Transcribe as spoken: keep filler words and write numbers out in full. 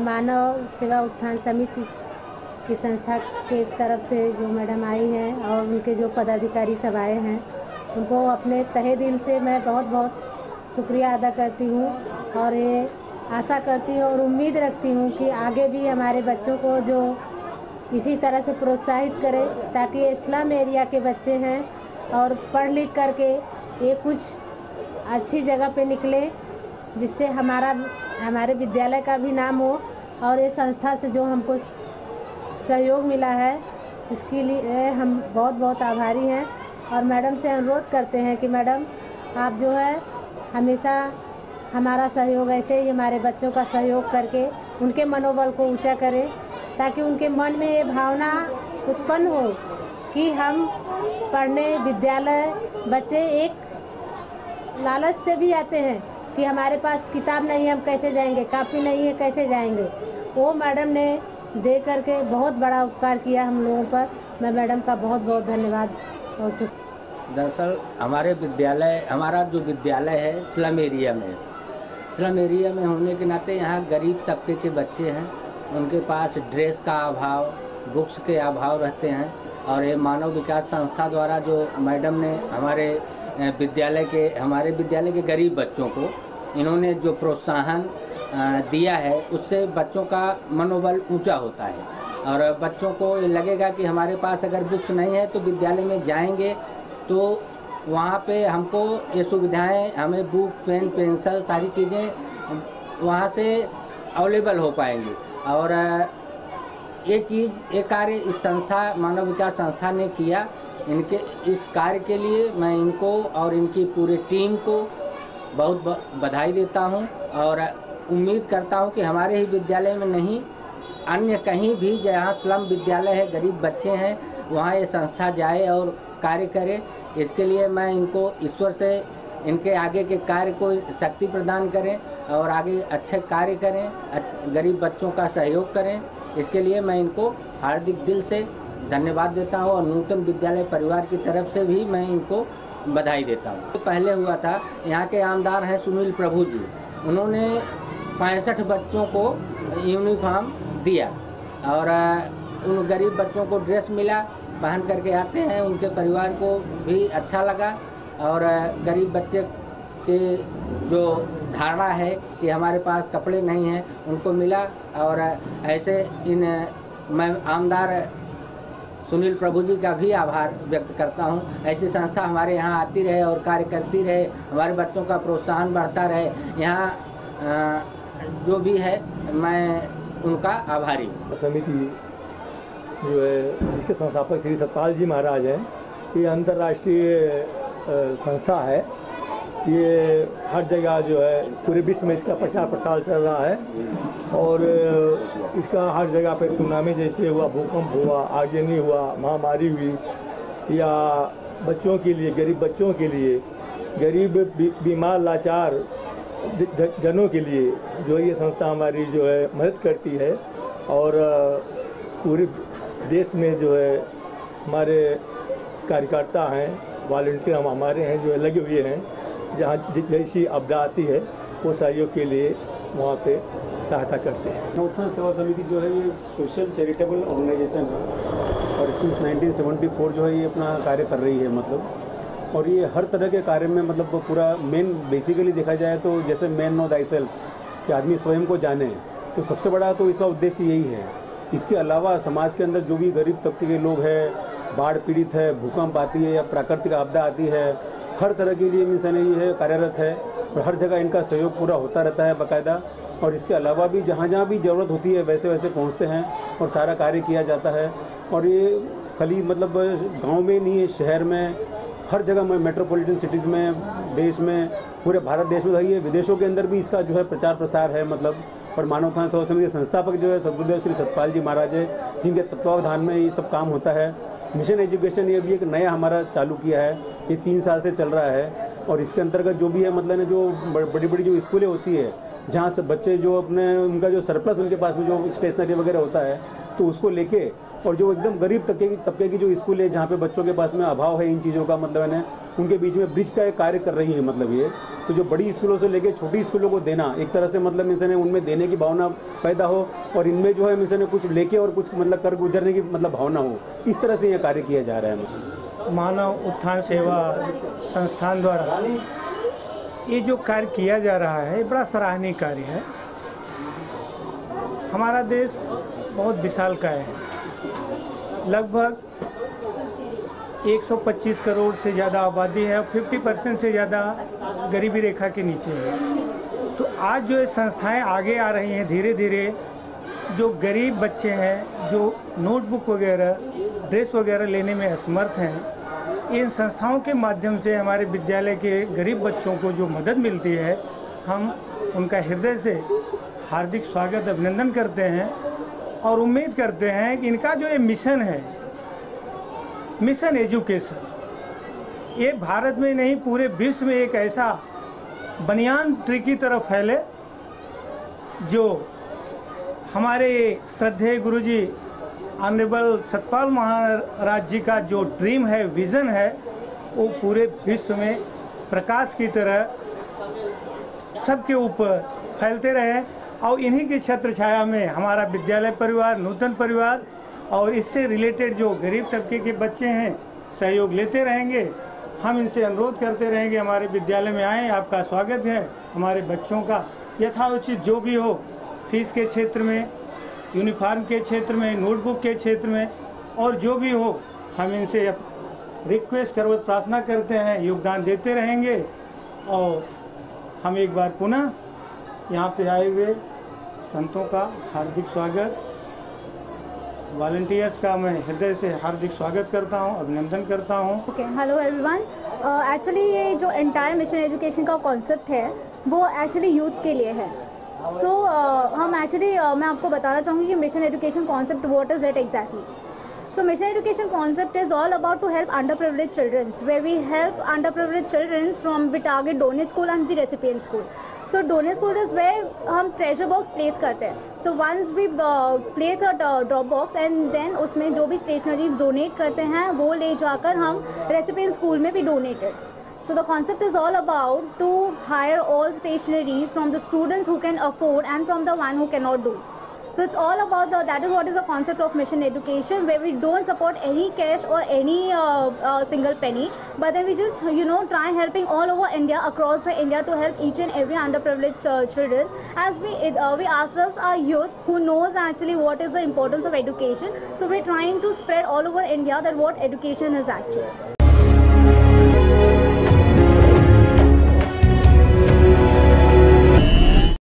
मानव सेवा उत्थान समिति की संस्था के तरफ से जो मैडम आई हैं और उनके जो पदाधिकारी सब आए हैं, उनको अपने तहे दिल से मैं बहुत बहुत शुक्रिया अदा करती हूँ और ये आशा करती हूँ और उम्मीद रखती हूँ कि आगे भी हमारे बच्चों को जो इसी तरह से प्रोत्साहित करें, ताकि ये स्लम एरिया के बच्चे हैं और पढ़ लिख करके ये कुछ अच्छी जगह पे निकले, जिससे हमारा हमारे विद्यालय का भी नाम हो। और ये संस्था से जो हमको सहयोग मिला है, इसके लिए हम बहुत बहुत आभारी हैं और मैडम से अनुरोध करते हैं कि मैडम आप जो है हमेशा हमारा सहयोग ऐसे ही हमारे बच्चों का सहयोग करके उनके मनोबल को ऊंचा करें, ताकि उनके मन में ये भावना उत्पन्न हो कि हम पढ़ने विद्यालय बच्चे एक लालच से भी आते हैं कि हमारे पास किताब नहीं है हम कैसे जाएंगे, कापी नहीं है कैसे जाएंगे। वो मैडम ने दे करके बहुत बड़ा उपकार किया हम लोगों पर। मैं मैडम का बहुत बहुत धन्यवाद और शुक्रिया। दरअसल हमारे विद्यालय हमारा जो विद्यालय है स्लम एरिया में स्लम एरिया में होने के नाते यहाँ गरीब तबके के बच्चे हैं, उनके पास ड्रेस का अभाव, बुक्स के अभाव रहते हैं। और ये मानव विकास संस्था द्वारा जो मैडम ने हमारे विद्यालय के हमारे विद्यालय के गरीब बच्चों को इन्होंने जो प्रोत्साहन दिया है, उससे बच्चों का मनोबल ऊंचा होता है और बच्चों को लगेगा कि हमारे पास अगर बुक्स नहीं है तो विद्यालय में जाएंगे तो वहाँ पे हमको ये सुविधाएं, हमें बुक पेन पेंसिल सारी चीज़ें वहाँ से अवेलेबल हो पाएंगी। और ये चीज़ ये कार्य इस संस्था मानव विकास संस्था ने किया। इनके इस कार्य के लिए मैं इनको और इनकी पूरी टीम को बहुत बधाई देता हूं और उम्मीद करता हूं कि हमारे ही विद्यालय में नहीं, अन्य कहीं भी जहाँ स्लम विद्यालय है, गरीब बच्चे हैं, वहाँ ये संस्था जाए और कार्य करे। इसके लिए मैं इनको ईश्वर से इनके आगे के कार्य को शक्ति प्रदान करें और आगे अच्छे कार्य करें, गरीब बच्चों का सहयोग करें। इसके लिए मैं इनको हार्दिक दिल से धन्यवाद देता हूं और नूतन विद्यालय परिवार की तरफ से भी मैं इनको बधाई देता हूं। तो पहले हुआ था, यहाँ के आमदार हैं सुनील प्रभु जी, उन्होंने पैंसठ बच्चों को यूनिफॉर्म दिया और उन गरीब बच्चों को ड्रेस मिला, पहन करके आते हैं, उनके परिवार को भी अच्छा लगा। और गरीब बच्चे के जो धारणा है कि हमारे पास कपड़े नहीं हैं, उनको मिला। और ऐसे इन मैं आमदार सुनील प्रभु जी का भी आभार व्यक्त करता हूं। ऐसी संस्था हमारे यहाँ आती रहे और कार्य करती रहे, हमारे बच्चों का प्रोत्साहन बढ़ता रहे। यहाँ जो भी है मैं उनका आभारी हूँ। समिति जो है जिसके संस्थापक श्री सतपाल जी महाराज हैं, ये अंतर्राष्ट्रीय संस्था है। ये हर जगह जो है पूरे विश्व में इसका प्रचार प्रसार चल रहा है और इसका हर जगह पे सुनामी जैसे हुआ, भूकंप हुआ, आगजनी हुआ, महामारी हुई, या बच्चों के लिए, गरीब बच्चों के लिए, गरीब बीमार लाचार जनों के लिए जो ये संस्था हमारी जो है मदद करती है। और पूरे देश में जो है हमारे कार्यकर्ता हैं, वॉलंटियर हम हमारे हैं जो लगे हुए हैं, जहाँ जैसी आपदा आती है वो सहयोग के लिए वहाँ पे सहायता करते हैं। उत्थान सेवा समिति जो है ये सोशल चैरिटेबल ऑर्गेनाइजेशन है और सिंस नाइनटीन सेवेंटी फोर जो है ये अपना कार्य कर रही है मतलब। और ये हर तरह के कार्य में मतलब पूरा मेन बेसिकली देखा जाए तो जैसे मेन नो दाई सेल्फ कि आदमी स्वयं को जाने, तो सबसे बड़ा तो इसका उद्देश्य यही है। इसके अलावा समाज के अंदर जो भी गरीब तबके के लोग हैं, बाढ़ पीड़ित है, भूकंप आती है या प्राकृतिक आपदा आती है, हर तरह के लिए मिशन ये है कार्यरत है और हर जगह इनका सहयोग पूरा होता रहता है बाकायदा। और इसके अलावा भी जहाँ जहाँ भी ज़रूरत होती है वैसे वैसे पहुँचते हैं और सारा कार्य किया जाता है। और ये खाली मतलब गांव में नहीं है, शहर में, हर जगह में, मेट्रोपॉलिटन सिटीज़ में, देश में, पूरे भारत देश में रही है, विदेशों के अंदर भी इसका जो है प्रचार प्रसार है मतलब। और मानव उत्थान सेवा समिति के संस्थापक जो है सद्गुरुदेव श्री सतपाल जी महाराज है, जिनके तत्वावधान में ये सब काम होता है। मिशन एजुकेशन ये भी एक नया हमारा चालू किया है, ये तीन साल से चल रहा है। और इसके अंतर्गत जो भी है मतलब ने जो बड़ी बड़ी जो स्कूलें होती है जहाँ से बच्चे जो अपने उनका जो सरप्लस उनके पास में जो स्टेशनरी वगैरह होता है तो उसको लेके और जो एकदम गरीब तबके की तबके की जो स्कूल है जहाँ पे बच्चों के पास में अभाव है इन चीज़ों का, मतलब है उनके बीच में ब्रिज का एक कार्य कर रही है। मतलब ये तो जो बड़ी स्कूलों से लेके छोटी स्कूलों को देना एक तरह से मतलब मिसने उनमें देने की भावना पैदा हो और इनमें जो है मिसने कुछ लेके और कुछ मतलब कर गुजरने की मतलब भावना हो, इस तरह से ये कार्य किया जा रहा है। मानव उत्थान सेवा संस्थान द्वारा ये जो कार्य किया जा रहा है ये बड़ा सराहनीय कार्य है। हमारा देश बहुत विशालकाय है, लगभग एक सौ पच्चीस करोड़ से ज़्यादा आबादी है और पचास परसेंट से ज़्यादा गरीबी रेखा के नीचे है। तो आज जो ये संस्थाएं आगे आ रही हैं धीरे धीरे, जो गरीब बच्चे हैं जो नोटबुक वगैरह ड्रेस वगैरह लेने में असमर्थ हैं, इन संस्थाओं के माध्यम से हमारे विद्यालय के गरीब बच्चों को जो मदद मिलती है, हम उनका हृदय से हार्दिक स्वागत अभिनंदन करते हैं और उम्मीद करते हैं कि इनका जो ये मिशन है, मिशन एजुकेशन, ये भारत में नहीं पूरे विश्व में एक ऐसा बनियान ट्री की तरफ फैले जो हमारे श्रद्धेय गुरुजी ऑनरेबल सतपाल महाराज जी का जो ड्रीम है, विज़न है, वो पूरे विश्व में प्रकाश की तरह सबके ऊपर फैलते रहे। और इन्हीं की छत्र छाया में हमारा विद्यालय परिवार, नूतन परिवार और इससे रिलेटेड जो गरीब तबके के बच्चे हैं सहयोग लेते रहेंगे। हम इनसे अनुरोध करते रहेंगे हमारे विद्यालय में आएँ, आपका स्वागत है। हमारे बच्चों का यथाउचित जो भी हो, फीस के क्षेत्र में, यूनिफॉर्म के क्षेत्र में, नोटबुक के क्षेत्र में और जो भी हो, हम इनसे रिक्वेस्ट करवत प्रार्थना करते हैं, योगदान देते रहेंगे। और हम एक बार पुनः यहाँ पे आए हुए संतों का हार्दिक स्वागत, वॉलंटियर्स का मैं हृदय से हार्दिक स्वागत करता हूँ, अभिनंदन करता हूँ। Okay, hello everyone. एक्चुअली ये जो एंटायर मिशन एजुकेशन का कॉन्सेप्ट है वो एक्चुअली यूथ के लिए है। सो so, uh, हम एक्चुअली uh, मैं आपको बताना चाहूँगी कि mission education concept what is it exactly. So mission education concept is all about to help underprivileged children, where we help underprivileged children from we target donate school and the recipient school. So donate school is where हम treasure box place करते हैं. So once we uh, place a drop box and then उसमें जो भी stationaries donate करते हैं वो ले जाकर हम recipient school में भी donated. So the concept is all about to hire all stationaries from the students who can afford and from the one who cannot do. So it's all about the, that is what is the concept of mission education, where we don't support any cash or any uh, uh, single penny, but then we just you know try helping all over India, across the India, to help each and every underprivileged uh, children, as we uh, we ourselves are youth who knows actually what is the importance of education. So we're trying to spread all over India that what education is actually.